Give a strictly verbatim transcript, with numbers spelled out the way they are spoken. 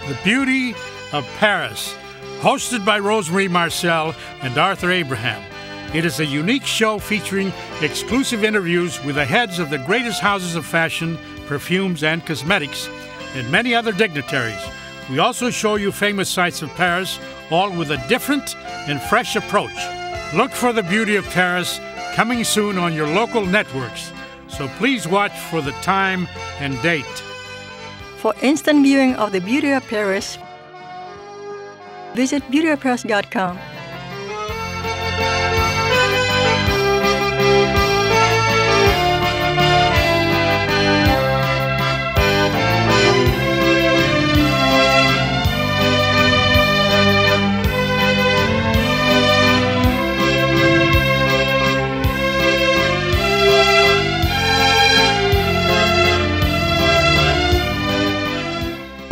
The Beauty of Paris, hosted by Rosemary Marcel and Arthur Abraham. It is a unique show featuring exclusive interviews with the heads of the greatest houses of fashion, perfumes, and cosmetics, and many other dignitaries. We also show you famous sights of Paris, all with a different and fresh approach. Look for The Beauty of Paris, coming soon on your local networks. So please watch for the time and date. For instant viewing of The Beauty of Paris, visit beauty of paris dot com.